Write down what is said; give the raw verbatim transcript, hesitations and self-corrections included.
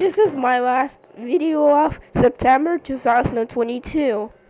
This is my last video of September two thousand twenty-two.